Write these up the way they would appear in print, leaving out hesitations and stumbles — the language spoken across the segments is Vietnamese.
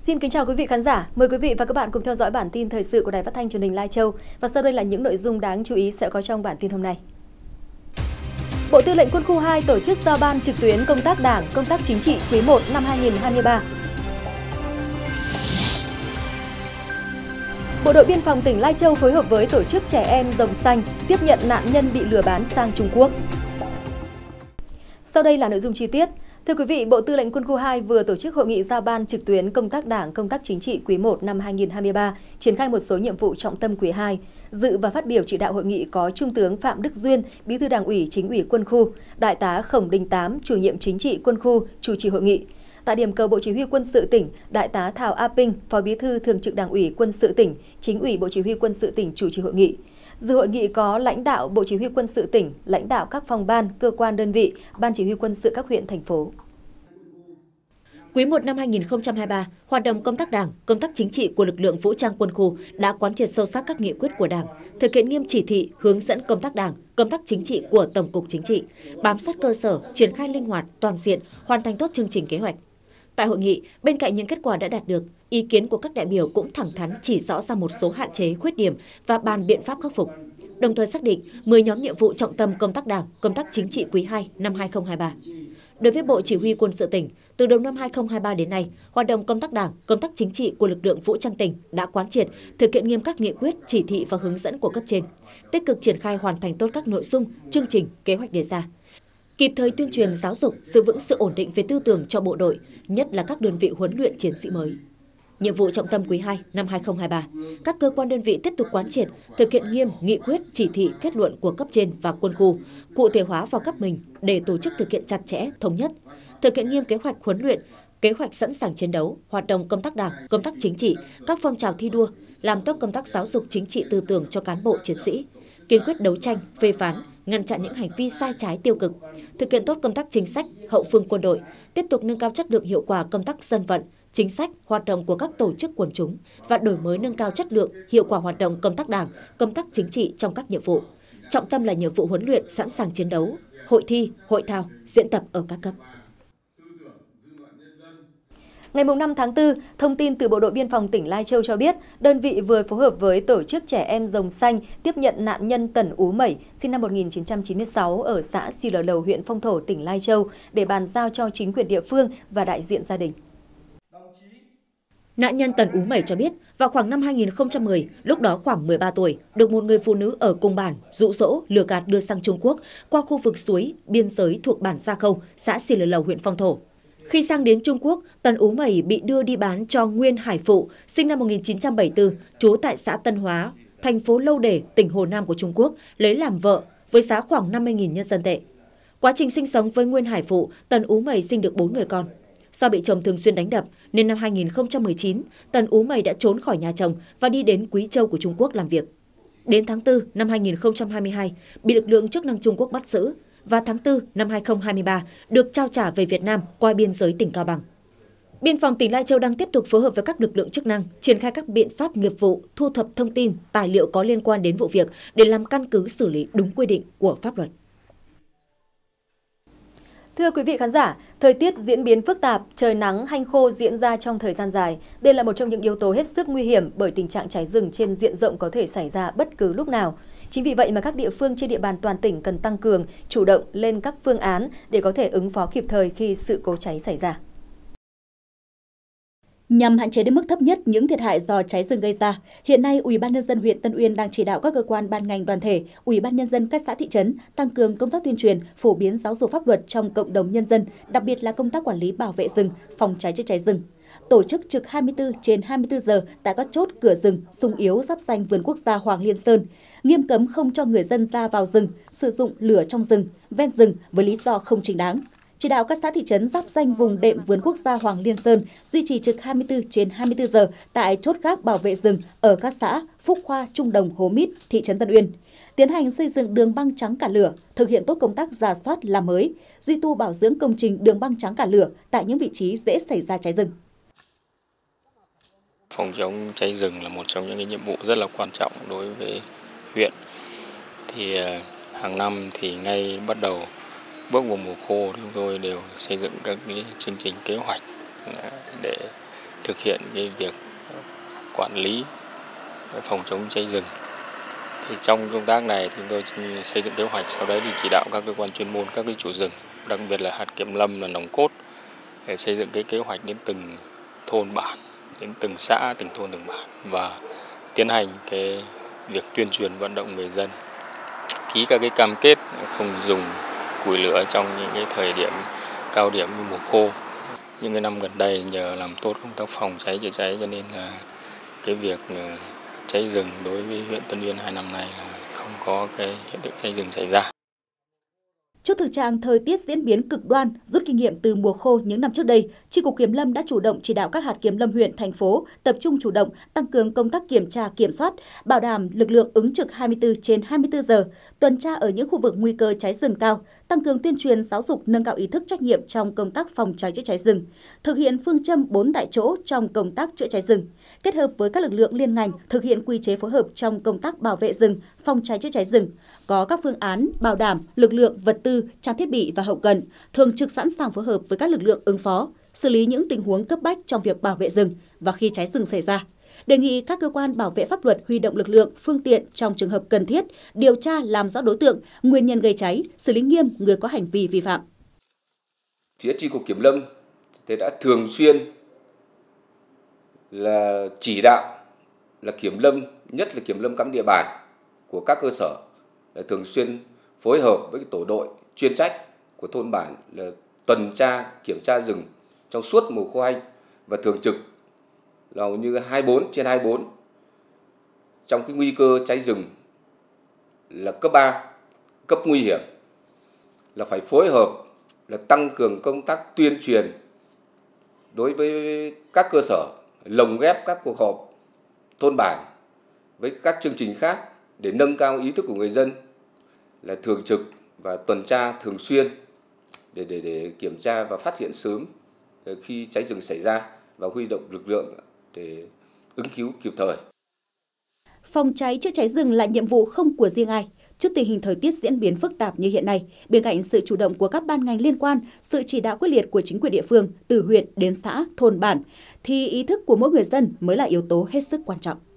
Xin kính chào quý vị khán giả. Mời quý vị và các bạn cùng theo dõi bản tin thời sự của Đài Phát thanh Truyền hình Lai Châu. Và sau đây là những nội dung đáng chú ý sẽ có trong bản tin hôm nay. Bộ Tư lệnh Quân khu 2 tổ chức giao ban trực tuyến công tác Đảng, công tác chính trị quý 1 năm 2023. Bộ đội Biên phòng tỉnh Lai Châu phối hợp với tổ chức Trẻ Em Rồng Xanh tiếp nhận nạn nhân bị lừa bán sang Trung Quốc. Sau đây là nội dung chi tiết. Thưa quý vị, Bộ Tư lệnh Quân khu 2 vừa tổ chức hội nghị giao ban trực tuyến công tác Đảng, công tác chính trị quý 1 năm 2023, triển khai một số nhiệm vụ trọng tâm quý 2. Dự và phát biểu chỉ đạo hội nghị có Trung tướng Phạm Đức Duyên, Bí thư Đảng ủy Chính ủy Quân khu, Đại tá Khổng Đình Tám, Chủ nhiệm Chính trị Quân khu, chủ trì hội nghị. Tại điểm cầu Bộ Chỉ huy Quân sự tỉnh, Đại tá Thảo A Pinh, Phó Bí thư Thường trực Đảng ủy Quân sự tỉnh, Chính ủy Bộ Chỉ huy Quân sự tỉnh chủ trì hội nghị. Dự hội nghị có lãnh đạo Bộ Chỉ huy Quân sự tỉnh, lãnh đạo các phòng ban, cơ quan đơn vị, Ban Chỉ huy Quân sự các huyện, thành phố. Quý 1 năm 2023, hoạt động công tác Đảng, công tác chính trị của lực lượng vũ trang quân khu đã quán triệt sâu sắc các nghị quyết của Đảng, thực hiện nghiêm chỉ thị, hướng dẫn công tác Đảng, công tác chính trị của Tổng cục Chính trị, bám sát cơ sở, triển khai linh hoạt, toàn diện, hoàn thành tốt chương trình kế hoạch. Tại hội nghị, bên cạnh những kết quả đã đạt được, ý kiến của các đại biểu cũng thẳng thắn chỉ rõ ra một số hạn chế, khuyết điểm và bàn biện pháp khắc phục. Đồng thời xác định 10 nhóm nhiệm vụ trọng tâm công tác Đảng, công tác chính trị quý 2 năm 2023. Đối với Bộ Chỉ huy Quân sự tỉnh, từ đầu năm 2023 đến nay, hoạt động công tác Đảng, công tác chính trị của lực lượng vũ trang tỉnh đã quán triệt, thực hiện nghiêm các nghị quyết, chỉ thị và hướng dẫn của cấp trên, tích cực triển khai hoàn thành tốt các nội dung, chương trình, kế hoạch đề ra. Kịp thời tuyên truyền giáo dục, giữ vững sự ổn định về tư tưởng cho bộ đội, nhất là các đơn vị huấn luyện chiến sĩ mới. Nhiệm vụ trọng tâm quý 2 năm 2023, các cơ quan đơn vị tiếp tục quán triệt, thực hiện nghiêm nghị quyết, chỉ thị, kết luận của cấp trên và quân khu, cụ thể hóa vào cấp mình để tổ chức thực hiện chặt chẽ, thống nhất, thực hiện nghiêm kế hoạch huấn luyện, kế hoạch sẵn sàng chiến đấu, hoạt động công tác Đảng, công tác chính trị, các phong trào thi đua, làm tốt công tác giáo dục chính trị tư tưởng cho cán bộ chiến sĩ, kiên quyết đấu tranh, phê phán, ngăn chặn những hành vi sai trái tiêu cực, thực hiện tốt công tác chính sách, hậu phương quân đội, tiếp tục nâng cao chất lượng hiệu quả công tác dân vận, chính sách, hoạt động của các tổ chức quần chúng và đổi mới nâng cao chất lượng, hiệu quả hoạt động công tác Đảng, công tác chính trị trong các nhiệm vụ. Trọng tâm là nhiệm vụ huấn luyện sẵn sàng chiến đấu, hội thi, hội thao, diễn tập ở các cấp. Ngày 5 tháng 4, thông tin từ Bộ đội Biên phòng tỉnh Lai Châu cho biết, đơn vị vừa phối hợp với tổ chức Trẻ Em Rồng Xanh tiếp nhận nạn nhân Tần Ú Mẩy, sinh năm 1996 ở xã Xì Lờ Lầu, huyện Phong Thổ, tỉnh Lai Châu để bàn giao cho chính quyền địa phương và đại diện gia đình. Nạn nhân Tần Ú Mẩy cho biết, vào khoảng năm 2010, lúc đó khoảng 13 tuổi, được một người phụ nữ ở cùng bản dụ dỗ, lừa gạt đưa sang Trung Quốc qua khu vực suối, biên giới thuộc bản Gia Khâu, xã Xì Lờ Lầu, huyện Phong Thổ. Khi sang đến Trung Quốc, Tần Ú Mẩy bị đưa đi bán cho Nguyên Hải Phụ, sinh năm 1974, trú tại xã Tân Hóa, thành phố Lâu Để, tỉnh Hồ Nam của Trung Quốc, lấy làm vợ với giá khoảng 50.000 nhân dân tệ. Quá trình sinh sống với Nguyên Hải Phụ, Tần Ú Mẩy sinh được 4 người con. Do bị chồng thường xuyên đánh đập, nên năm 2019, Tần Ú Mẩy đã trốn khỏi nhà chồng và đi đến Quý Châu của Trung Quốc làm việc. Đến tháng 4 năm 2022, bị lực lượng chức năng Trung Quốc bắt giữ, và tháng 4 năm 2023 được trao trả về Việt Nam qua biên giới tỉnh Cao Bằng. Biên phòng tỉnh Lai Châu đang tiếp tục phối hợp với các lực lượng chức năng, triển khai các biện pháp nghiệp vụ, thu thập thông tin, tài liệu có liên quan đến vụ việc để làm căn cứ xử lý đúng quy định của pháp luật. Thưa quý vị khán giả, thời tiết diễn biến phức tạp, trời nắng hanh khô diễn ra trong thời gian dài. Đây là một trong những yếu tố hết sức nguy hiểm bởi tình trạng cháy rừng trên diện rộng có thể xảy ra bất cứ lúc nào. Chính vì vậy mà các địa phương trên địa bàn toàn tỉnh cần tăng cường, chủ động lên các phương án để có thể ứng phó kịp thời khi sự cố cháy xảy ra. Nhằm hạn chế đến mức thấp nhất những thiệt hại do cháy rừng gây ra, hiện nay Ủy ban nhân dân huyện Tân Uyên đang chỉ đạo các cơ quan ban ngành đoàn thể, Ủy ban nhân dân các xã thị trấn tăng cường công tác tuyên truyền, phổ biến giáo dục pháp luật trong cộng đồng nhân dân, đặc biệt là công tác quản lý bảo vệ rừng, phòng cháy chữa cháy rừng. Tổ chức trực 24/24 giờ tại các chốt cửa rừng, xung yếu giáp ranh vườn quốc gia Hoàng Liên Sơn, nghiêm cấm không cho người dân ra vào rừng, sử dụng lửa trong rừng, ven rừng với lý do không chính đáng. Chỉ đạo các xã thị trấn giáp ranh vùng đệm vườn quốc gia Hoàng Liên Sơn duy trì trực 24/24 giờ tại chốt gác bảo vệ rừng ở các xã Phúc Khoa, Trung Đồng, Hố Mít, thị trấn Tân Uyên. Tiến hành xây dựng đường băng trắng cản lửa, thực hiện tốt công tác rà soát làm mới, duy tu bảo dưỡng công trình đường băng trắng cản lửa tại những vị trí dễ xảy ra cháy rừng. Phòng chống cháy rừng là một trong những nhiệm vụ rất là quan trọng đối với huyện. Thì hàng năm thì ngay bắt đầu bước vào mùa khô chúng tôi đều xây dựng các cái chương trình kế hoạch để thực hiện cái việc quản lý phòng chống cháy rừng. Thì trong công tác này thì chúng tôi xây dựng kế hoạch, sau đấy thì chỉ đạo các cơ quan chuyên môn, các cái chủ rừng, đặc biệt là hạt kiểm lâm là nòng cốt để xây dựng cái kế hoạch đến từng thôn bản, đến từng xã, từng thôn, từng bản và tiến hành cái việc tuyên truyền vận động người dân ký các cái cam kết không dùng củi lửa trong những cái thời điểm cao điểm như mùa khô. Những cái năm gần đây nhờ làm tốt công tác phòng cháy chữa cháy cho nên là cái việc cháy rừng đối với huyện Tân Uyên 2 năm nay là không có cái hiện tượng cháy rừng xảy ra. Trước thực trạng thời tiết diễn biến cực đoan, rút kinh nghiệm từ mùa khô những năm trước đây, Chi cục Kiểm lâm đã chủ động chỉ đạo các hạt kiểm lâm huyện, thành phố tập trung chủ động tăng cường công tác kiểm tra, kiểm soát, bảo đảm lực lượng ứng trực 24/24 giờ, tuần tra ở những khu vực nguy cơ cháy rừng cao, tăng cường tuyên truyền giáo dục nâng cao ý thức trách nhiệm trong công tác phòng cháy chữa cháy rừng, thực hiện phương châm 4 tại chỗ trong công tác chữa cháy rừng, kết hợp với các lực lượng liên ngành thực hiện quy chế phối hợp trong công tác bảo vệ rừng, phòng cháy chữa cháy rừng, có các phương án bảo đảm lực lượng, vật tư, trang thiết bị và hậu cần, thường trực sẵn sàng phối hợp với các lực lượng ứng phó, xử lý những tình huống cấp bách trong việc bảo vệ rừng và khi cháy rừng xảy ra. Đề nghị các cơ quan bảo vệ pháp luật huy động lực lượng, phương tiện trong trường hợp cần thiết, điều tra làm rõ đối tượng, nguyên nhân gây cháy, xử lý nghiêm người có hành vi vi phạm. Phía Chi cục Kiểm lâm thì đã thường xuyên là chỉ đạo là kiểm lâm, nhất là kiểm lâm cắm địa bàn của các cơ sở, là thường xuyên phối hợp với tổ đội chuyên trách của thôn bản là tuần tra kiểm tra rừng trong suốt mùa khô hanh và thường trực là hầu như 24/24 trong cái nguy cơ cháy rừng là cấp 3, cấp nguy hiểm, là phải phối hợp là tăng cường công tác tuyên truyền đối với các cơ sở, lồng ghép các cuộc họp thôn bản với các chương trình khác để nâng cao ý thức của người dân, là thường trực và tuần tra thường xuyên để kiểm tra và phát hiện sớm khi cháy rừng xảy ra và huy động lực lượng để ứng cứu kịp thời. Phòng cháy chữa cháy rừng là nhiệm vụ không của riêng ai. Trước tình hình thời tiết diễn biến phức tạp như hiện nay, bên cạnh sự chủ động của các ban ngành liên quan, sự chỉ đạo quyết liệt của chính quyền địa phương từ huyện đến xã, thôn bản, thì ý thức của mỗi người dân mới là yếu tố hết sức quan trọng.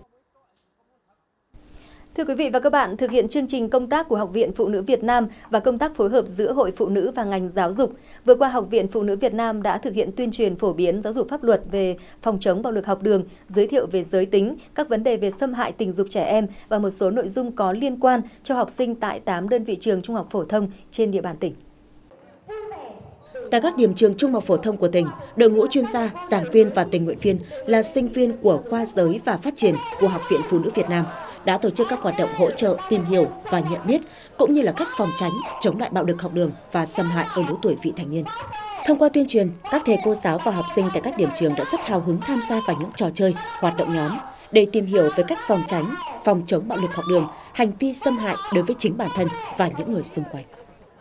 Thưa quý vị và các bạn, thực hiện chương trình công tác của Học viện Phụ nữ Việt Nam và công tác phối hợp giữa Hội Phụ nữ và ngành giáo dục, vừa qua Học viện Phụ nữ Việt Nam đã thực hiện tuyên truyền phổ biến giáo dục pháp luật về phòng chống bạo lực học đường, giới thiệu về giới tính, các vấn đề về xâm hại tình dục trẻ em và một số nội dung có liên quan cho học sinh tại 8 đơn vị trường trung học phổ thông trên địa bàn tỉnh. Tại các điểm trường trung học phổ thông của tỉnh, đội ngũ chuyên gia, giảng viên và tình nguyện viên là sinh viên của khoa giới và phát triển của Học viện Phụ nữ Việt Nam đã tổ chức các hoạt động hỗ trợ, tìm hiểu và nhận biết, cũng như là cách phòng tránh, chống lại bạo lực học đường và xâm hại ở lứa tuổi vị thành niên. Thông qua tuyên truyền, các thầy cô giáo và học sinh tại các điểm trường đã rất hào hứng tham gia vào những trò chơi, hoạt động nhóm để tìm hiểu về cách phòng tránh, phòng chống bạo lực học đường, hành vi xâm hại đối với chính bản thân và những người xung quanh.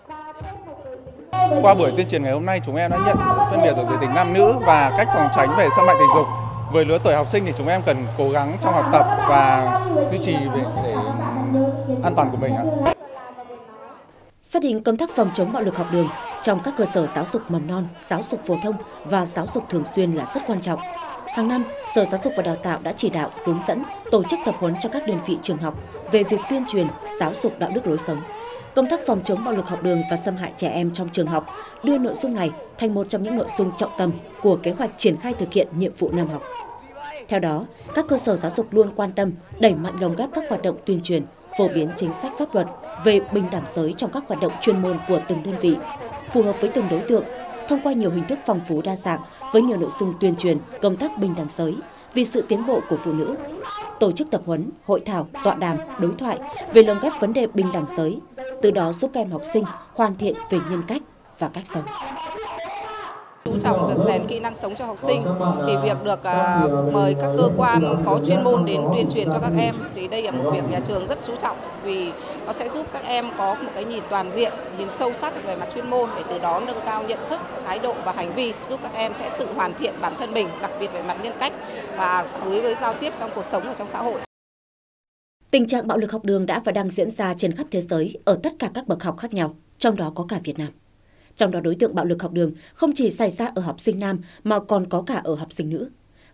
Qua buổi tuyên truyền ngày hôm nay, chúng em đã nhận phân biệt ở giới tính nam nữ và cách phòng tránh về xâm hại tình dục. Với lứa tuổi học sinh thì chúng em cần cố gắng trong học tập và duy trì để an toàn của mình. Xác định công tác phòng chống bạo lực học đường trong các cơ sở giáo dục mầm non, giáo dục phổ thông và giáo dục thường xuyên là rất quan trọng. Hàng năm, Sở Giáo dục và Đào tạo đã chỉ đạo, hướng dẫn, tổ chức tập huấn cho các đơn vị trường học về việc tuyên truyền, giáo dục đạo đức lối sống. Công tác phòng chống bạo lực học đường và xâm hại trẻ em trong trường học đưa nội dung này thành một trong những nội dung trọng tâm của kế hoạch triển khai thực hiện nhiệm vụ năm học. Theo đó, các cơ sở giáo dục luôn quan tâm đẩy mạnh lồng ghép các hoạt động tuyên truyền, phổ biến chính sách pháp luật về bình đẳng giới trong các hoạt động chuyên môn của từng đơn vị, phù hợp với từng đối tượng, thông qua nhiều hình thức phong phú đa dạng với nhiều nội dung tuyên truyền công tác bình đẳng giới vì sự tiến bộ của phụ nữ, tổ chức tập huấn, hội thảo, tọa đàm, đối thoại về lồng ghép vấn đề bình đẳng giới, từ đó giúp các em học sinh hoàn thiện về nhân cách và cách sống. Chú trọng việc rèn kỹ năng sống cho học sinh thì việc được mời các cơ quan có chuyên môn đến tuyên truyền cho các em thì đây là một việc nhà trường rất chú trọng vì nó sẽ giúp các em có một cái nhìn toàn diện, nhìn sâu sắc về mặt chuyên môn để từ đó nâng cao nhận thức, thái độ và hành vi, giúp các em sẽ tự hoàn thiện bản thân mình, đặc biệt về mặt nhân cách và đối với giao tiếp trong cuộc sống và trong xã hội. Tình trạng bạo lực học đường đã và đang diễn ra trên khắp thế giới ở tất cả các bậc học khác nhau, trong đó có cả Việt Nam. Trong đó đối tượng bạo lực học đường không chỉ xảy ra ở học sinh nam mà còn có cả ở học sinh nữ.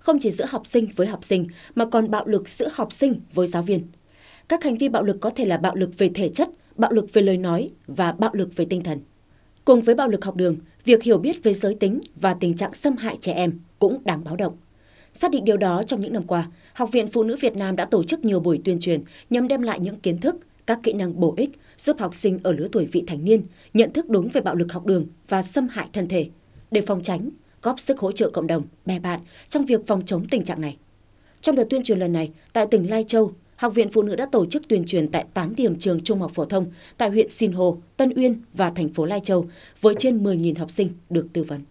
không chỉ giữa học sinh với học sinh mà còn bạo lực giữa học sinh với giáo viên. Các hành vi bạo lực có thể là bạo lực về thể chất, bạo lực về lời nói và bạo lực về tinh thần. Cùng với bạo lực học đường, việc hiểu biết về giới tính và tình trạng xâm hại trẻ em cũng đáng báo động. Xác định điều đó, trong những năm qua, Học viện Phụ nữ Việt Nam đã tổ chức nhiều buổi tuyên truyền nhằm đem lại những kiến thức, các kỹ năng bổ ích giúp học sinh ở lứa tuổi vị thành niên nhận thức đúng về bạo lực học đường và xâm hại thân thể, để phòng tránh, góp sức hỗ trợ cộng đồng, bè bạn trong việc phòng chống tình trạng này. Trong đợt tuyên truyền lần này, tại tỉnh Lai Châu, Học viện Phụ nữ đã tổ chức tuyên truyền tại 8 điểm trường trung học phổ thông tại huyện Sinh Hồ, Tân Uyên và thành phố Lai Châu với trên 10.000 học sinh được tư vấn.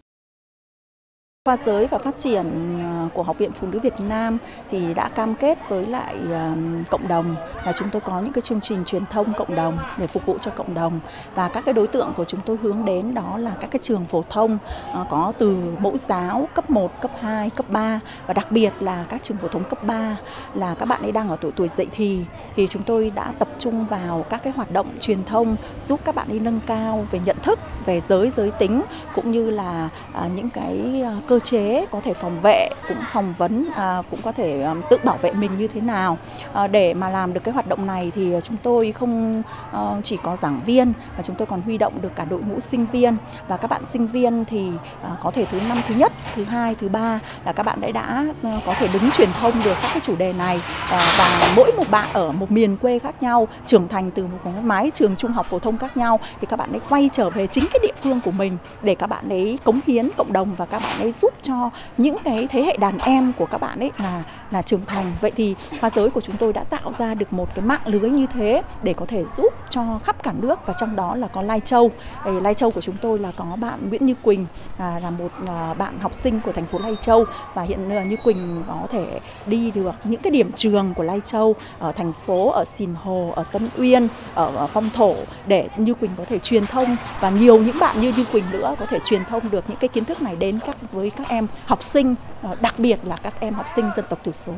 Khoa giới và phát triển của Học viện Phụ nữ Việt Nam thì đã cam kết với lại cộng đồng là chúng tôi có những cái chương trình truyền thông cộng đồng để phục vụ cho cộng đồng, và các cái đối tượng của chúng tôi hướng đến đó là các cái trường phổ thông có từ mẫu giáo cấp 1, cấp 2, cấp 3 và đặc biệt là các trường phổ thông cấp 3 là các bạn ấy đang ở tuổi dậy thì chúng tôi đã tập trung vào các cái hoạt động truyền thông giúp các bạn ấy nâng cao về nhận thức về giới tính cũng như là những cái cơ chế có thể phòng vệ, cũng phỏng vấn, cũng có thể tự bảo vệ mình như thế nào. Để mà làm được cái hoạt động này thì chúng tôi không chỉ có giảng viên mà chúng tôi còn huy động được cả đội ngũ sinh viên, và các bạn sinh viên thì có thể thứ năm thứ nhất, thứ hai, thứ ba là các bạn đã có thể đứng truyền thông được các cái chủ đề này, và mỗi một bạn ở một miền quê khác nhau, trưởng thành từ một mái trường trung học phổ thông khác nhau thì các bạn ấy quay trở về chính cái địa phương của mình để các bạn ấy cống hiến cộng đồng và các bạn ấy giúp cho những cái thế hệ đàn em của các bạn ấy là trưởng thành. Vậy thì Khoa giới của chúng tôi đã tạo ra được một cái mạng lưới như thế để có thể giúp cho khắp cả nước, và trong đó là có Lai Châu. Lai Châu của chúng tôi là có bạn Nguyễn Như Quỳnh, là một bạn học sinh của thành phố Lai Châu, và hiện Như Quỳnh có thể đi được những cái điểm trường của Lai Châu ở thành phố, ở Sìn Hồ, ở Tân Uyên, ở Phong Thổ để Như Quỳnh có thể truyền thông, và nhiều những bạn như Quỳnh nữa có thể truyền thông được những cái kiến thức này đến với các em học sinh, đặc biệt là các em học sinh dân tộc thiểu số.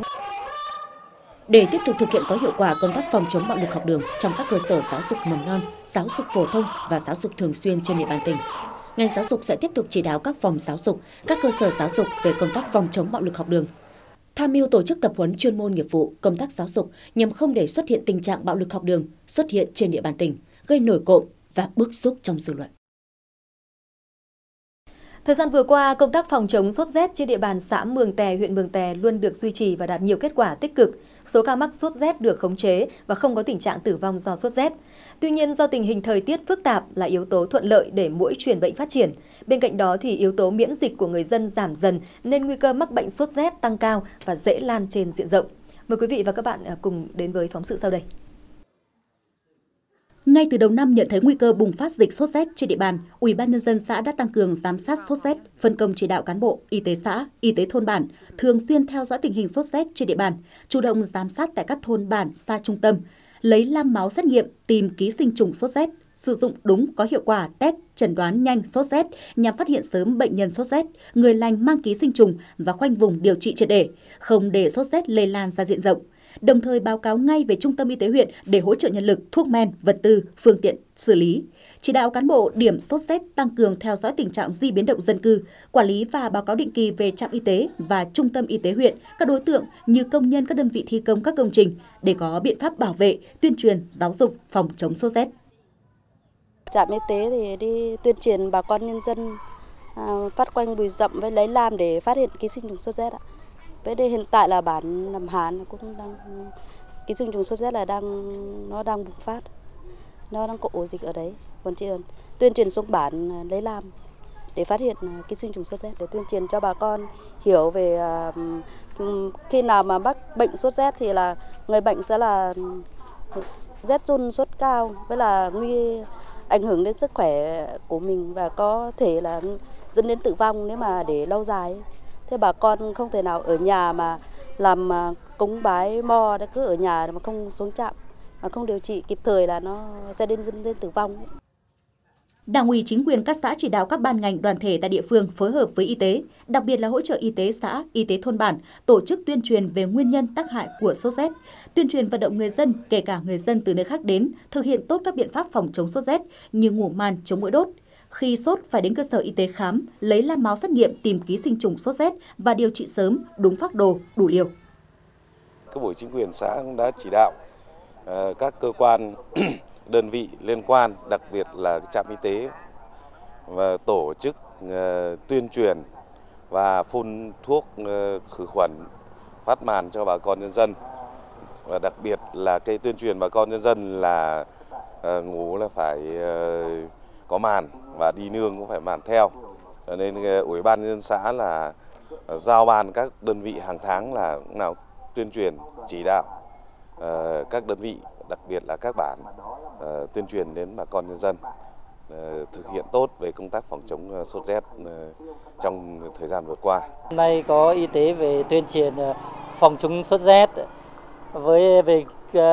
Để tiếp tục thực hiện có hiệu quả công tác phòng chống bạo lực học đường trong các cơ sở giáo dục mầm non, giáo dục phổ thông và giáo dục thường xuyên trên địa bàn tỉnh, ngành giáo dục sẽ tiếp tục chỉ đạo các phòng giáo dục, các cơ sở giáo dục về công tác phòng chống bạo lực học đường, tham mưu tổ chức tập huấn chuyên môn nghiệp vụ công tác giáo dục nhằm không để xuất hiện tình trạng bạo lực học đường xuất hiện trên địa bàn tỉnh, gây nổi cộm và bức xúc trong dư luận. Thời gian vừa qua, công tác phòng chống sốt rét trên địa bàn xã Mường Tè, huyện Mường Tè luôn được duy trì và đạt nhiều kết quả tích cực. Số ca mắc sốt rét được khống chế và không có tình trạng tử vong do sốt rét. Tuy nhiên, do tình hình thời tiết phức tạp là yếu tố thuận lợi để muỗi truyền bệnh phát triển. Bên cạnh đó thì yếu tố miễn dịch của người dân giảm dần nên nguy cơ mắc bệnh sốt rét tăng cao và dễ lan trên diện rộng. Mời quý vị và các bạn cùng đến với phóng sự sau đây. Ngay từ đầu năm nhận thấy nguy cơ bùng phát dịch sốt rét trên địa bàn, Ủy ban nhân dân xã đã tăng cường giám sát sốt rét, phân công chỉ đạo cán bộ, y tế xã, y tế thôn bản thường xuyên theo dõi tình hình sốt rét trên địa bàn, chủ động giám sát tại các thôn bản xa trung tâm, lấy lam máu xét nghiệm tìm ký sinh trùng sốt rét, sử dụng đúng có hiệu quả test chẩn đoán nhanh sốt rét nhằm phát hiện sớm bệnh nhân sốt rét, người lành mang ký sinh trùng và khoanh vùng điều trị triệt để, không để sốt rét lây lan ra diện rộng. Đồng thời báo cáo ngay về trung tâm y tế huyện để hỗ trợ nhân lực, thuốc men, vật tư, phương tiện xử lý. Chỉ đạo cán bộ điểm sốt rét tăng cường theo dõi tình trạng di biến động dân cư, quản lý và báo cáo định kỳ về trạm y tế và trung tâm y tế huyện, các đối tượng như công nhân các đơn vị thi công các công trình để có biện pháp bảo vệ, tuyên truyền, giáo dục phòng chống sốt rét. Trạm y tế thì đi tuyên truyền bà con nhân dân phát quanh bụi rậm với lấy lam để phát hiện ký sinh trùng sốt rét ạ. Với đây hiện tại là bản Nằm Hán cũng đang ký sinh trùng sốt rét là nó đang bùng phát, nó đang có ổ dịch ở đấy. Còn chị tuyên truyền xuống bản lấy lam để phát hiện ký sinh trùng sốt rét, để tuyên truyền cho bà con hiểu về khi nào mà mắc bệnh sốt rét thì là người bệnh sẽ là rét run, sốt cao, với là ảnh hưởng đến sức khỏe của mình và có thể là dẫn đến tử vong nếu mà để lâu dài. Thế bà con không thể nào ở nhà mà làm cúng bái mo, cứ ở nhà mà không xuống trạm, mà không điều trị kịp thời là nó sẽ dẫn đến tử vong. Đảng ủy chính quyền các xã chỉ đạo các ban ngành đoàn thể tại địa phương phối hợp với y tế, đặc biệt là hỗ trợ y tế xã, y tế thôn bản, tổ chức tuyên truyền về nguyên nhân tác hại của sốt rét, tuyên truyền vận động người dân, kể cả người dân từ nơi khác đến, thực hiện tốt các biện pháp phòng chống sốt rét như ngủ màn chống muỗi đốt, Khi sốt phải đến cơ sở y tế khám, lấy làm máu xét nghiệm tìm ký sinh trùng sốt rét và điều trị sớm, đúng phác đồ, đủ liều. Các bộ chính quyền xã cũng đã chỉ đạo các cơ quan đơn vị liên quan, đặc biệt là trạm y tế, và tổ chức tuyên truyền và phun thuốc khử khuẩn phát màn cho bà con nhân dân. Và đặc biệt là cái tuyên truyền bà con nhân dân là ngủ là phải có màn và đi nương cũng phải màn theo. Cho nên Ủy ban nhân dân xã là giao ban các đơn vị hàng tháng là nào tuyên truyền chỉ đạo các đơn vị, đặc biệt là các bản tuyên truyền đến bà con nhân dân thực hiện tốt về công tác phòng chống sốt rét trong thời gian vừa qua. Hôm nay có y tế về tuyên truyền phòng chống sốt rét với về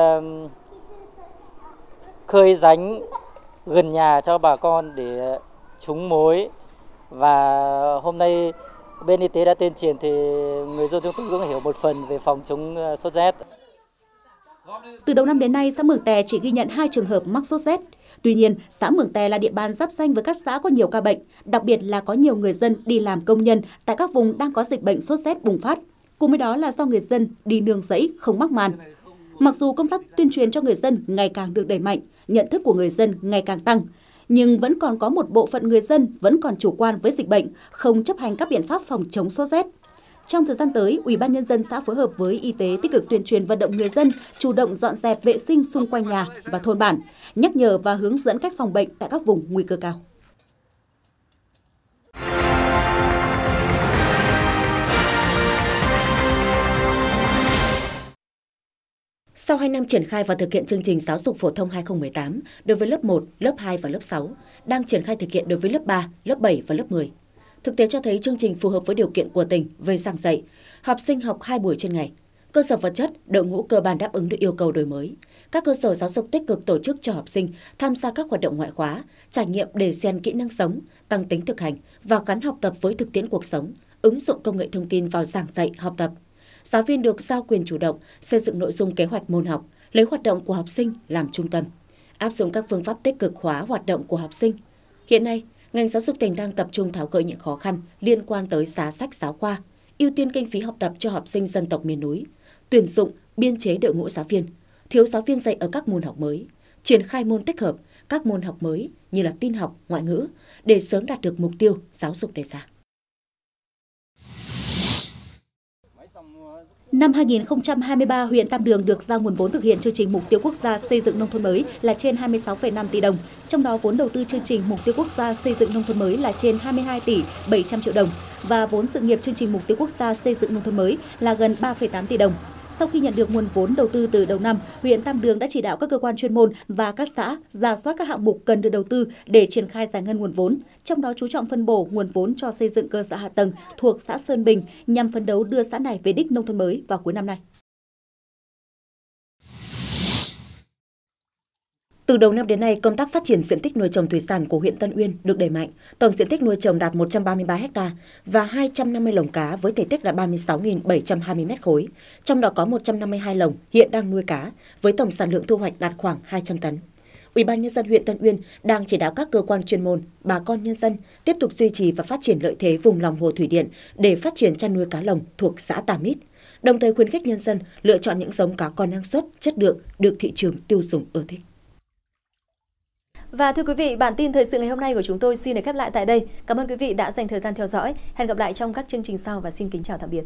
khơi ránh gần nhà cho bà con để trúng mối, và hôm nay bên y tế đã tuyên truyền thì người dân chúng tôi cũng hiểu một phần về phòng chống sốt rét. Từ đầu năm đến nay, xã Mường Tè chỉ ghi nhận 2 trường hợp mắc sốt rét. Tuy nhiên, xã Mường Tè là địa bàn giáp ranh với các xã có nhiều ca bệnh, đặc biệt là có nhiều người dân đi làm công nhân tại các vùng đang có dịch bệnh sốt rét bùng phát. Cùng với đó là do người dân đi nương rẫy không mắc màn. Mặc dù công tác tuyên truyền cho người dân ngày càng được đẩy mạnh, nhận thức của người dân ngày càng tăng, nhưng vẫn còn có một bộ phận người dân vẫn còn chủ quan với dịch bệnh, không chấp hành các biện pháp phòng chống sốt rét. Trong thời gian tới, Ủy ban nhân dân xã phối hợp với y tế tích cực tuyên truyền vận động người dân chủ động dọn dẹp vệ sinh xung quanh nhà và thôn bản, nhắc nhở và hướng dẫn cách phòng bệnh tại các vùng nguy cơ cao. Sau 2 năm triển khai và thực hiện chương trình giáo dục phổ thông 2018 đối với lớp 1, lớp 2 và lớp 6, đang triển khai thực hiện đối với lớp 3, lớp 7 và lớp 10. Thực tế cho thấy chương trình phù hợp với điều kiện của tỉnh về giảng dạy, học sinh học 2 buổi trên ngày. Cơ sở vật chất, đội ngũ cơ bản đáp ứng được yêu cầu đổi mới. Các cơ sở giáo dục tích cực tổ chức cho học sinh tham gia các hoạt động ngoại khóa, trải nghiệm để rèn kỹ năng sống, tăng tính thực hành và gắn học tập với thực tiễn cuộc sống, ứng dụng công nghệ thông tin vào giảng dạy, học tập. Giáo viên được giao quyền chủ động xây dựng nội dung kế hoạch môn học, lấy hoạt động của học sinh làm trung tâm, áp dụng các phương pháp tích cực hóa hoạt động của học sinh. Hiện nay, ngành giáo dục tỉnh đang tập trung tháo gỡ những khó khăn liên quan tới giá sách giáo khoa, ưu tiên kinh phí học tập cho học sinh dân tộc miền núi, tuyển dụng, biên chế đội ngũ giáo viên, thiếu giáo viên dạy ở các môn học mới, triển khai môn tích hợp, các môn học mới như là tin học, ngoại ngữ để sớm đạt được mục tiêu giáo dục đề ra. Năm 2023, huyện Tam Đường được giao nguồn vốn thực hiện chương trình Mục tiêu Quốc gia xây dựng nông thôn mới là trên 26,5 tỷ đồng. Trong đó, vốn đầu tư chương trình Mục tiêu Quốc gia xây dựng nông thôn mới là trên 22 tỷ 700 triệu đồng và vốn sự nghiệp chương trình Mục tiêu Quốc gia xây dựng nông thôn mới là gần 3,8 tỷ đồng. Sau khi nhận được nguồn vốn đầu tư từ đầu năm, huyện Tam Đường đã chỉ đạo các cơ quan chuyên môn và các xã rà soát các hạng mục cần được đầu tư để triển khai giải ngân nguồn vốn. Trong đó chú trọng phân bổ nguồn vốn cho xây dựng cơ sở hạ tầng thuộc xã Sơn Bình nhằm phấn đấu đưa xã này về đích nông thôn mới vào cuối năm nay. Từ đầu năm đến nay, công tác phát triển diện tích nuôi trồng thủy sản của huyện Tân Uyên được đẩy mạnh. Tổng diện tích nuôi trồng đạt 133 ha và 250 lồng cá với thể tích là 36.720 m3. Trong đó có 152 lồng hiện đang nuôi cá với tổng sản lượng thu hoạch đạt khoảng 200 tấn. Ủy ban nhân dân huyện Tân Uyên đang chỉ đạo các cơ quan chuyên môn, bà con nhân dân tiếp tục duy trì và phát triển lợi thế vùng lòng hồ thủy điện để phát triển chăn nuôi cá lồng thuộc xã Tà Mít. Đồng thời khuyến khích nhân dân lựa chọn những giống cá con năng suất, chất lượng được thị trường tiêu dùng ưa thích. Và thưa quý vị, bản tin thời sự ngày hôm nay của chúng tôi xin được khép lại tại đây. Cảm ơn quý vị đã dành thời gian theo dõi. Hẹn gặp lại trong các chương trình sau và xin kính chào tạm biệt.